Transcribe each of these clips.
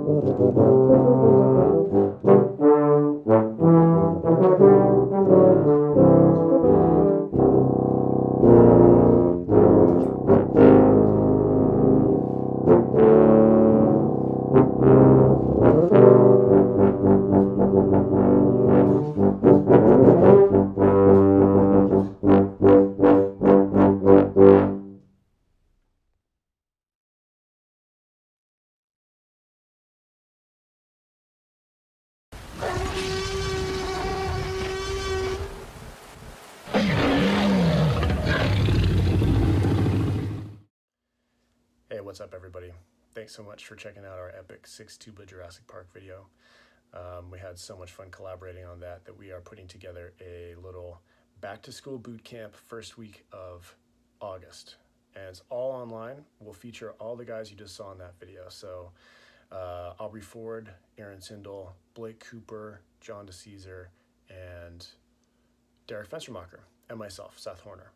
Hey, what's up everybody? Thanks so much for checking out our epic 6 tuba Jurassic Park video. We had so much fun collaborating on that we are putting together a little back to school boot camp first week of August. And it's all online. We'll feature all the guys you just saw in that video. So Aubrey Foard, Tindall, Blake Cooper, John DiCesare, and Fenstermacher, and myself, Seth Horner.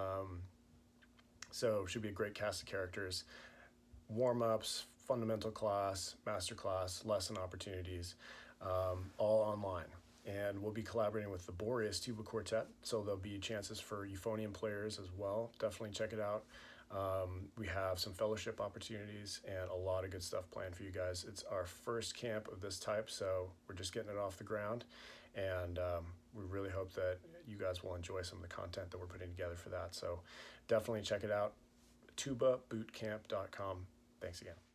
So it should be a great cast of characters. Warm-ups, fundamental class, master class, lesson opportunities, all online. And we'll be collaborating with the Boreas Tuba Quartet, so there'll be chances for euphonium players as well. Definitely check it out. We have some fellowship opportunities and a lot of good stuff planned for you guys. It's our first camp of this type, so we're just getting it off the ground. And we really hope that you guys will enjoy some of the content that we're putting together for that. So definitely check it out, tubabootcamp.com. Thanks again.